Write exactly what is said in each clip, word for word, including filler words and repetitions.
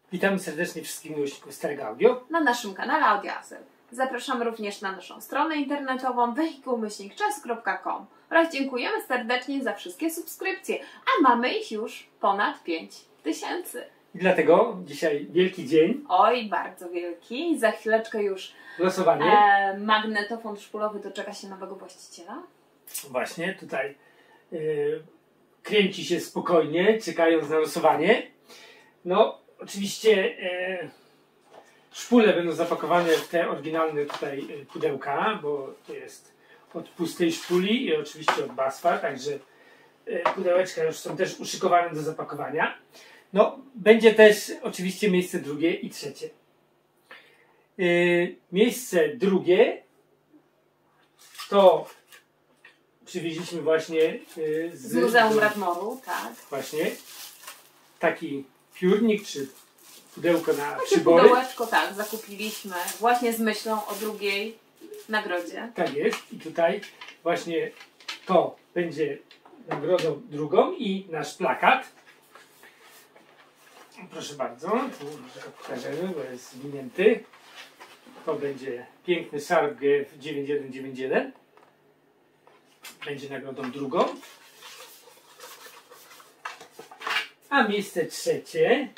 Witamy serdecznie wszystkich miłośników starego audio na naszym kanale Audioazyl. Zapraszamy również na naszą stronę internetową wehikuł myślnik czas kropka com oraz dziękujemy serdecznie za wszystkie subskrypcje, a mamy ich już ponad pięć tysięcy. I dlatego dzisiaj wielki dzień. Oj, bardzo wielki. Za chwileczkę już Losowanie. E, magnetofon szpulowy doczeka się nowego właściciela. Właśnie tutaj yy, kręci się spokojnie, czekając na losowanie. No, oczywiście yy, szpule będą zapakowane w te oryginalne tutaj pudełka, bo to jest od pustej szpuli i oczywiście od Basfa, także yy, pudełeczka już są też uszykowane do zapakowania. No, będzie też oczywiście miejsce drugie i trzecie. Yy, miejsce drugie to przywieźliśmy właśnie yy, z, z Muzeum Radmoru, tak. Właśnie taki piórnik czy pudełko na Takie przybory. pudełeczko, tak, zakupiliśmy właśnie z myślą o drugiej nagrodzie. Tak jest. I tutaj właśnie to będzie nagrodą drugą i nasz plakat. Proszę bardzo, tu go pokażemy, bo jest zwinięty. To będzie piękny Sharp G F dziewięć jeden dziewięć jeden. Będzie nagrodą drugą. A miejsce trzecie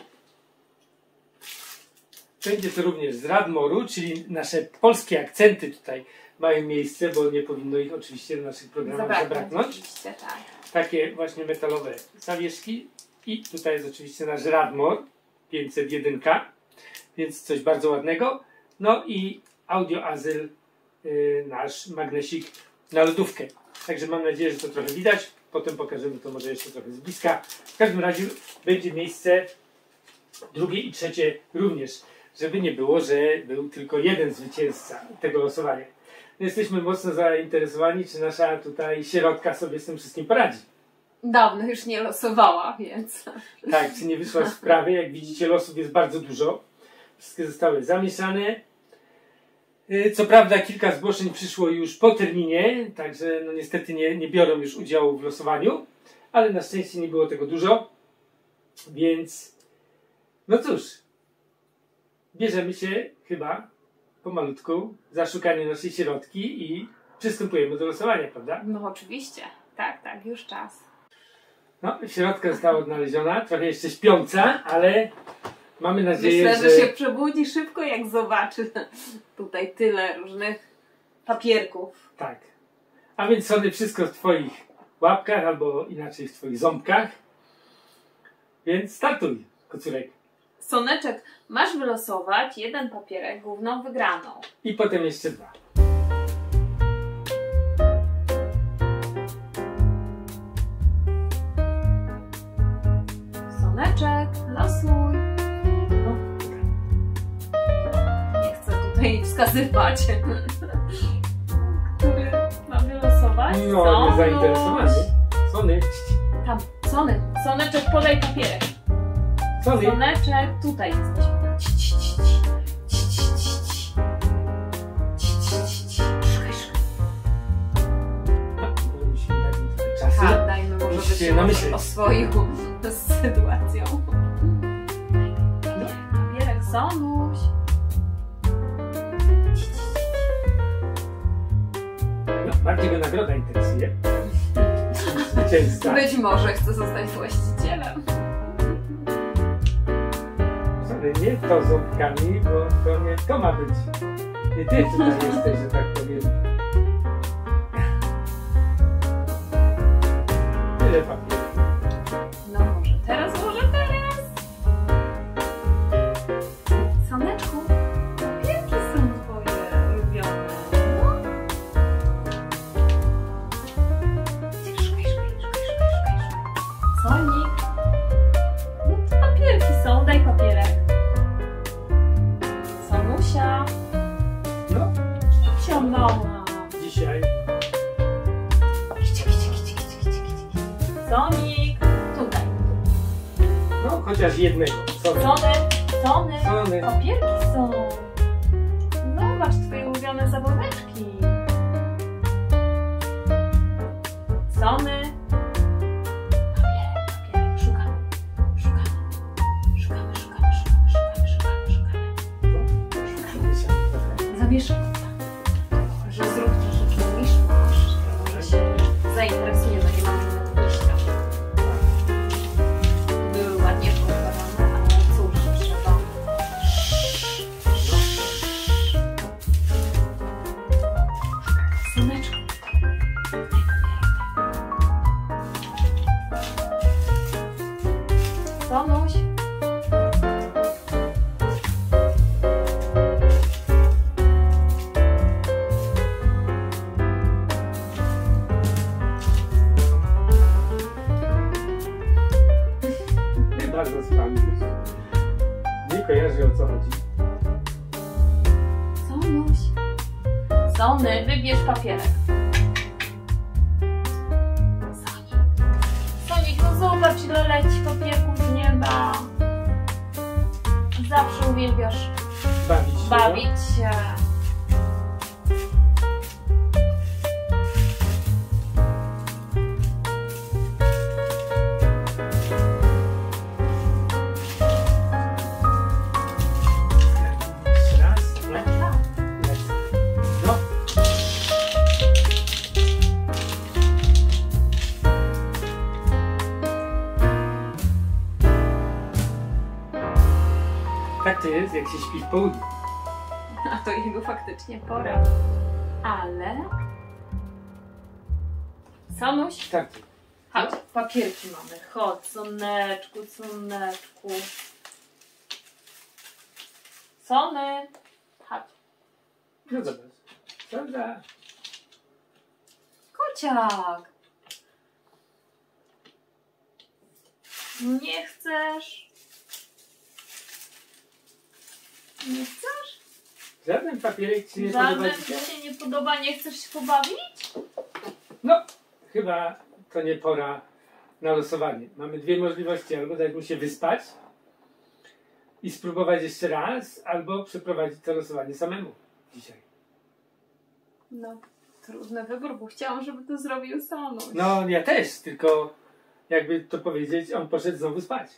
będzie to również z Radmoru, czyli nasze polskie akcenty tutaj mają miejsce, bo nie powinno ich oczywiście w naszych programach Zabraknąć. zabraknąć. Oczywiście, tak. Takie właśnie metalowe zawieszki. I tutaj jest oczywiście nasz Radmor pięćset jeden K, więc coś bardzo ładnego. No i Audioazyl, yy, nasz magnesik na lodówkę. Także mam nadzieję, że to trochę widać. Potem pokażemy to może jeszcze trochę z bliska. W każdym razie będzie miejsce drugie i trzecie również. Żeby nie było, że był tylko jeden zwycięzca tego losowania. Jesteśmy mocno zainteresowani, czy nasza tutaj sierotka sobie z tym wszystkim poradzi. Dawno już nie losowała, więc... Tak, czy nie wyszła z wprawy. Jak widzicie, losów jest bardzo dużo. Wszystkie zostały zamieszane. Co prawda kilka zgłoszeń przyszło już po terminie, także no niestety nie, nie biorą już udziału w losowaniu, ale na szczęście nie było tego dużo, więc no cóż, bierzemy się chyba pomalutku za szukanie naszej sierotki i przystępujemy do losowania, prawda? No oczywiście, tak, tak, już czas. No, środka została odnaleziona, trochę jeszcze śpiąca, ale mamy nadzieję, Myślę, że... że się przebudzi szybko, jak zobaczy tutaj tyle różnych papierków. Tak. A więc Sony, wszystko w Twoich łapkach, albo inaczej w Twoich ząbkach. Więc startuj, kocurek. Soneczek, masz wylosować jeden papierek główną wygraną. I potem jeszcze dwa. Soneczek, losuj. No. Nie chcę tutaj wskazywać, który ma wylosować. No, nie zainteresowany. Sony. Tam, Sony, Soneczek, podaj papierek. Sony. Soneczek, tutaj jesteś. Ci, ci, ci, ci. Ci, ci, ci, ci. Ci, ci, ci, ci. Szukaj, szukaj. Może musimy dać im trochę czasu. Ha, dajmy może Musicie być namyśleć. oswoił z sytuacją. Papierek, papierek, Sonuś. Ci, ci, ci. No, bardziej go nagroda interesuje. Zwycięzca. Być może chce zostać właścicielem. Sony, nie to ząbkami, bo to nie to ma być. Nie ty tutaj jesteś, że tak powiem. Tyle papieru. No może teraz, może teraz. Soneczku, jakie są twoje ulubione? No. Szukaj, szukaj, szukaj, szukaj, szukaj. Sonik. No to papierki są, daj papierek. Sonusia. No, Ciomała. dzisiaj. Kici, kici, kici, kici, kici, kici. Sonik. Tutaj. No, chociaż jednego. Sony. Sony, Sony, Sony. papierki są. Zobacz twoje ulubione zabaweczki. Sony. Papierek, papierek, szukamy, szukamy, szukamy, szukamy, szukamy. Sonuś. Nie bardzo sprawdzić. Nie kojarzę, o co chodzi. Sonuś. Sony, wybierz papierek. Sonik. Sonik, no zobacz, ile leci papierków z nieba. Zawsze uwielbiasz Bawić się. bawić się. Jeszcze raz. No. Tak. No. Tak to jest, jak się śpi w południu. A to jego faktycznie pora. Ale... Sonuś, Tak. chodź, papierki mamy. Chodź, soneczku, soneczku. Sony, chodź. No zobacz. Prawda? Kociak. Nie chcesz? Nie chcesz? Żaden papierek ci nie podoba Żaden ci dzisiaj? się nie podoba, nie chcesz się pobawić? No, chyba to nie pora na losowanie. Mamy dwie możliwości. Albo dać mu się wyspać i spróbować jeszcze raz, albo przeprowadzić to losowanie samemu dzisiaj. No, trudny wybór, bo chciałam, żeby to zrobił Sonuś. No, ja też, tylko jakby to powiedzieć, on poszedł znowu spać.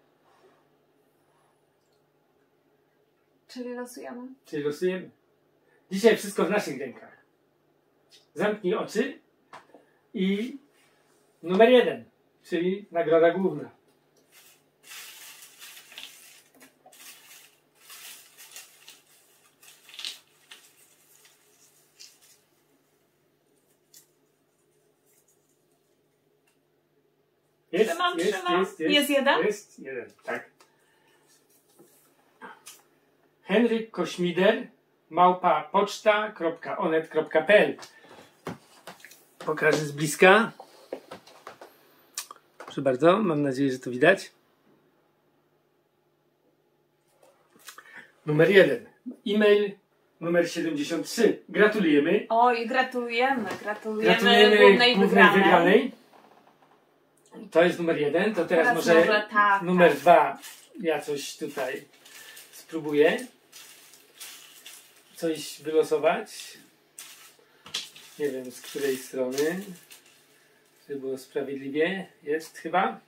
Czyli losujemy? Czyli losujemy. Dzisiaj wszystko w naszych rękach. Zamknij oczy i numer jeden, czyli nagroda główna. Jest, Trzymam, jest, trzymam. jest, jest, Jest jeden? Jest jeden, tak. Henryk Kośmider, małpa poczta kropka onet kropka pe el. Pokażę z bliska. Proszę bardzo, mam nadzieję, że to widać. Numer jeden. E-mail numer siedemdziesiąt trzy. Gratulujemy. Oj, gratulujemy, gratulujemy, Gratulujemy głównej głównej wygranej. wygranej. To jest numer jeden. To teraz, Teraz może, może tak, numer tak. dwa. Ja coś tutaj spróbuję. Coś wylosować. Nie wiem, z której strony. Żeby było sprawiedliwie. Jest chyba.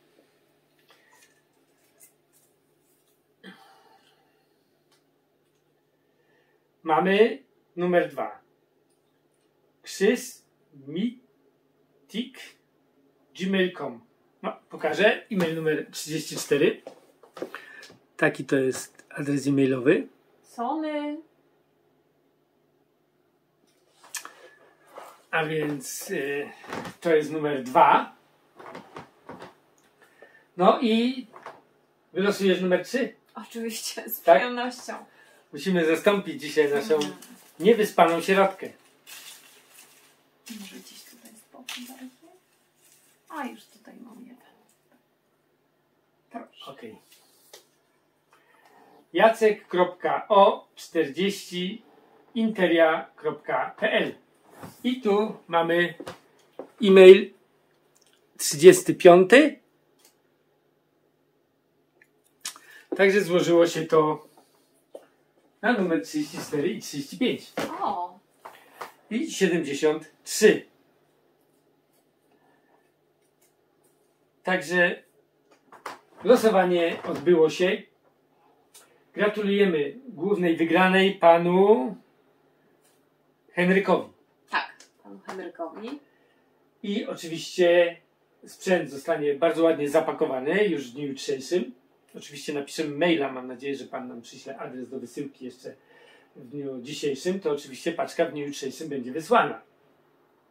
Mamy numer dwa. Krzyż Mitik gmail kropka com. No, pokażę. E-mail numer trzydzieści cztery. Taki to jest adres e-mailowy. Sony. A więc y, to jest numer dwa. No i wylosujesz numer trzy. Oczywiście, z Tak? przyjemnością. Musimy zastąpić dzisiaj naszą Mhm. niewyspaną sierotkę. Może gdzieś tutaj z boku bardziej? A, już tutaj mam jeden. Proszę. Ok. Jacek kropka o czterdzieści interia kropka pe el. I tu mamy e-mail trzydziesty piąty. Także złożyło się to na numer trzydzieści cztery i trzydzieści pięć. O, I siedemdziesiąt trzy. Także losowanie odbyło się. Gratulujemy głównej wygranej panu Henrykowi. tak, panu Henrykowi. I oczywiście sprzęt zostanie bardzo ładnie zapakowany już w dniu jutrzejszym. Oczywiście napiszemy maila, mam nadzieję, że pan nam przyśle adres do wysyłki jeszcze w dniu dzisiejszym. To oczywiście paczka w dniu jutrzejszym będzie wysłana.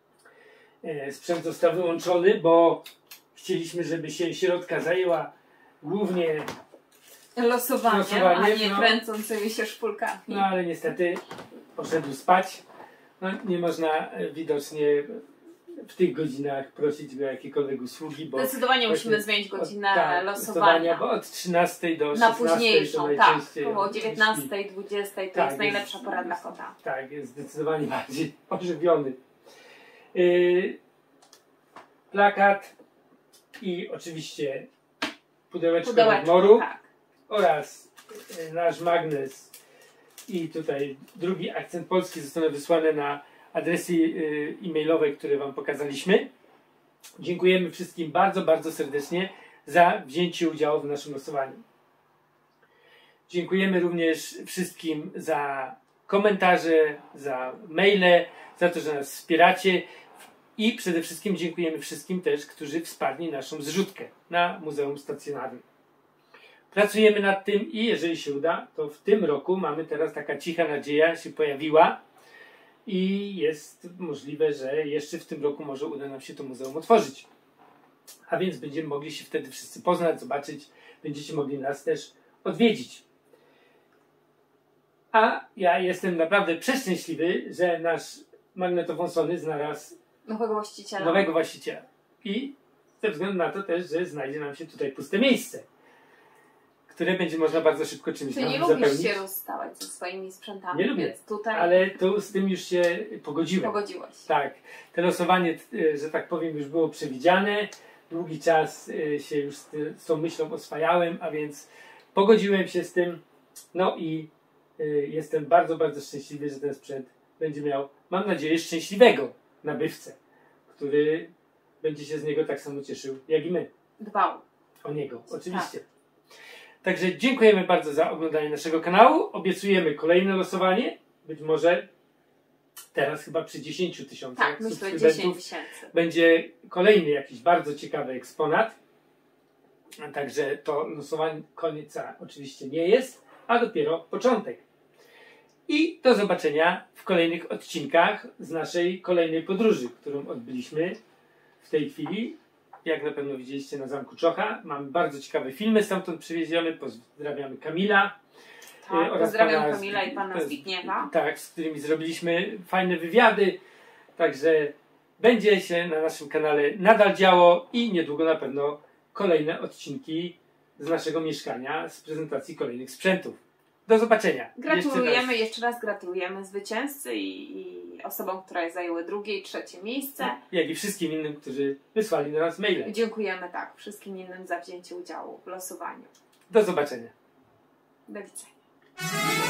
E, sprzęt został wyłączony, bo chcieliśmy, żeby się środka zajęła głównie Losowaniem, Losowaniem, a nie no. kręcącymi się szpulkami. no ale niestety poszedł spać. No, nie można e, widocznie w tych godzinach prosić go o jakiekolwiek usługi, bo Zdecydowanie właśnie musimy zmienić godzinę od, tak, losowania. Bo od trzynastej do Na szesnastej to późniejszą, tak. najczęściej Około on dziewiętnastej, dwudziestej to Tak, jest najlepsza jest- pora dla kota. Tak, jest zdecydowanie bardziej ożywiony. Yy, plakat i oczywiście pudełeczko Pudełeczko, Radmoru tak. oraz yy, nasz magnes i tutaj drugi akcent polski zostaną wysłane na adresy yy, e-mailowe, które Wam pokazaliśmy. Dziękujemy wszystkim bardzo, bardzo serdecznie za wzięcie udziału w naszym losowaniu. Dziękujemy również wszystkim za komentarze, za maile, za to, że nas wspieracie i przede wszystkim dziękujemy wszystkim też, którzy wsparli naszą zrzutkę na Muzeum Stacjonarnym. Pracujemy nad tym i jeżeli się uda, to w tym roku mamy teraz taka cicha nadzieja się pojawiła i jest możliwe, że jeszcze w tym roku może uda nam się to muzeum otworzyć. A więc będziemy mogli się wtedy wszyscy poznać, zobaczyć, będziecie mogli nas też odwiedzić. A ja jestem naprawdę przeszczęśliwy, że nasz magnetofon Sony znalazł Nowego właściciela. nowego właściciela. I ze względu na to też, że znajdzie nam się tutaj puste miejsce, które będzie można bardzo szybko czymś Ty tam nie lubisz zapełnić. się rozstawać ze swoimi sprzętami, Nie lubię, więc tutaj ale tu z tym już się pogodziłem. pogodziłeś. Tak, to losowanie, e, że tak powiem, już było przewidziane. Długi czas e, się już z, ty- z tą myślą oswajałem, a więc pogodziłem się z tym. No i e, jestem bardzo, bardzo szczęśliwy, że ten sprzęt będzie miał, mam nadzieję, szczęśliwego nabywcę, który będzie się z niego tak samo cieszył, jak i my. Dbał. O niego, oczywiście. Także dziękujemy bardzo za oglądanie naszego kanału. Obiecujemy kolejne losowanie. Być może teraz chyba przy dziesięciu tysiącach Tak, myślę subskrybentów dziesięć tysięcy. będzie kolejny jakiś bardzo ciekawy eksponat. Także to losowanie końca oczywiście nie jest, a dopiero początek. I do zobaczenia w kolejnych odcinkach z naszej kolejnej podróży, którą odbyliśmy w tej chwili. Jak na pewno widzieliście na Zamku Czocha. Mamy bardzo ciekawe filmy stamtąd przywiezione. Pozdrawiamy Kamila. Tak, e, oraz pozdrawiam pana Kamila i pana z- Zbigniewa. Tak, z którymi zrobiliśmy fajne wywiady. Także będzie się na naszym kanale nadal działo i niedługo na pewno kolejne odcinki z naszego mieszkania, z prezentacji kolejnych sprzętów. Do zobaczenia. Gratulujemy, Jeszcze raz. jeszcze raz gratulujemy zwycięzcy i, i osobom, które zajęły drugie i trzecie miejsce. Jak i wszystkim innym, którzy wysłali do nas maile. Dziękujemy tak wszystkim innym za wzięcie udziału w losowaniu. Do zobaczenia. Do widzenia.